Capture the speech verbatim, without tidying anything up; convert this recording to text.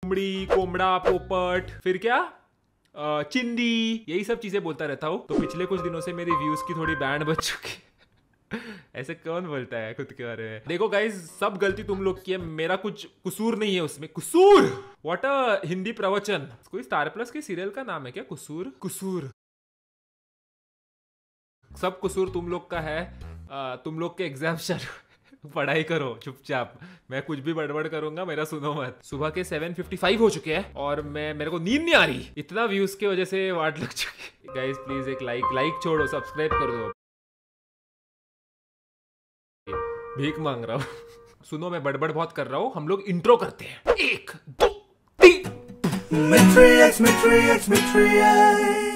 कुमड़ी, कोमड़ा, पोपट, फिर क्या आ, चिंदी, यही सब चीजें बोलता रहता हूँ। तो पिछले कुछ दिनों से मेरी व्यूज की थोड़ी बैंड बज चुकी ऐसे कौन बोलता है खुद के बारे में? देखो गाइज, सब गलती तुम लोग की है, मेरा कुछ कसूर नहीं है उसमें। कसूर व्हाट अ हिंदी प्रवचन। कोई स्टार प्लस के सीरियल का नाम है क्या? कसूर। कसूर सब कसूर तुम लोग का है। आ, तुम लोग के एग्जाम चलो, पढ़ाई करो चुपचाप। मैं कुछ भी बड़बड़ करूंगा मेरा सुनो मत। सुबह के सात पचपन हो चुके हैं और मैं मेरे को नींद नहीं आ रही, इतना व्यूज की वजह से वाट लग चुकी। गाइज प्लीज एक लाइक लाइक छोड़ो, सब्सक्राइब कर दो। भीख मांग रहा हूँ। सुनो मैं बड़बड़ बहुत कर रहा हूँ, हम लोग इंट्रो करते हैं। एक दो तीन।